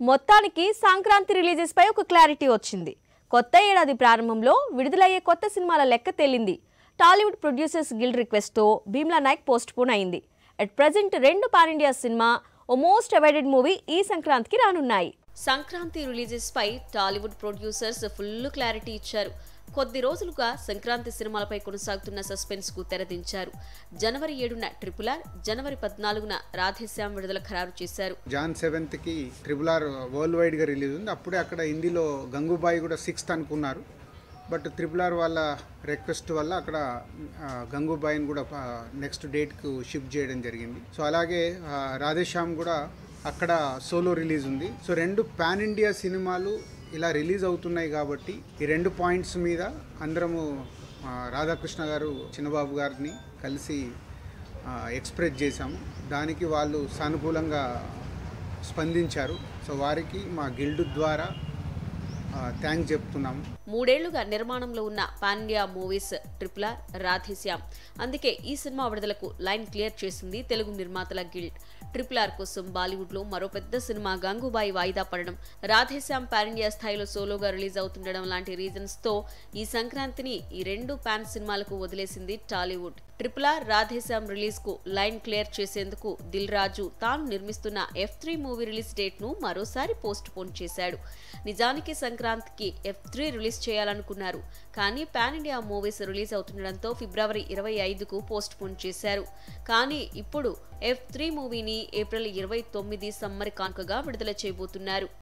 మొత్తానికి సంక్రాంతి రిలీజెస్ పై ఒక క్లారిటీ వచ్చింది. కొత్త ఏడాది ప్రారంభంలో విడుదలయ్యే కొత్త సినిమాల లెక్క తేలింది. టాలీవుడ్ ప్రొడ్యూసర్స్ గిల్డ్ రిక్వెస్ట్ తో భీమ్లా నాయక్ పోస్ట్ పోన్ అయింది. At present 2 pan India cinema ఓ మోస్ట్ అవైటెడ్ మూవీ ఈ సంక్రాంతికి రానున్నాయి. సంక్రాంతి రిలీజెస్ పై టాలీవుడ్ ప్రొడ్యూసర్స్ ఫుల్ క్లారిటీ ఇచ్చారు. కొద్ది రోజులుగా సంక్రాంతి సినిమాలపై కొనసాగుతున్న సస్పెన్స్ కు తెరదించారు. జనవరి 7న ట్రిపుల్ ఆర్, జనవరి 14న రాధేశ్యామ్ విడుదల ఖరారు చేశారు. జాన్ 7th కి ట్రిపుల్ ఆర్ వరల్డ్ వైడ్ గా రిలీజ్ ఉంది. అప్పుడే అక్కడ హిందీలో గంగూబాయి కూడా 6th అనుకున్నారు. బట్ ట్రిపుల్ ఆర్ వాళ్ళ రిక్వెస్ట్ వల్ల అక్కడ గంగూబాయిని కూడా నెక్స్ట్ డేట్కు షిఫ్ట్ చేయడం జరిగింది. సో అలాగే రాధేశ్యామ్ కూడా అక్కడ సోలో రిలీజ్ ఉంది. సో 2 పాన్ ఇండియా సినిమాలు ఇలా రిలీజ్ అవుతున్నాయి కాబట్టి ఈ 2 పాయింట్స్ మీద అందరము రాధాకృష్ణ గారు చిన్నబాబు గారిని కలిసి ఎక్స్ప్రెస్ చేశాము. దానికి వాళ్ళు సానుకూలంగా స్పందించారు. సో వారికి మా గిల్డ్ ద్వారా థ్యాంక్స్ చెప్తున్నాము. 3 ఏళ్లుగా నిర్మాణంలో ఉన్న pan India movies triple R, Radheshyam. అందుకే ఈ సినిమా విడుదలకు లైన్ క్లియర్ చేసింది తెలుగు నిర్మాతల గిల్డ్. ట్రిపుల్ ఆర్ కోసం బాలీవుడ్ లో మరో పెద్ద సినిమా గంగూబాయి వాయిదా పడడం, రాధేశ్యామ్ పాన్ ఇండియా స్థాయిలో సోలోగా రిలీజ్ అవుతుండడం లాంటి రీజన్స్ తో ఈ సంక్రాంతిని ఈ 2 పాన్ సినిమాలకు వదిలేసింది Tollywood. Triple R, Radheshyam release కు లైన్ క్లియర్ చేసేందుకు దిల్ రాజు తాను నిర్మిస్తున్న F3 మూవీ రిలీజ్ డేట్ ను మరోసారి పోస్ట్ పోన్ చేశాడు. నిజానికి సంక్రాంతికి F3 రిలీజ్ చేయాలనుకున్నారు. కానీ పాన్ ఇండియా మూవీస్ రిలీజ్ అవుతుండడంతో ఫిబ్రవరి 25కు పోస్ట్ పోన్ చేశారు. కానీ ఇప్పుడు F3 మూవీని ఏప్రిల్ 29 సమ్మర్ కానుకగా విడుదల చేయబోతున్నారు.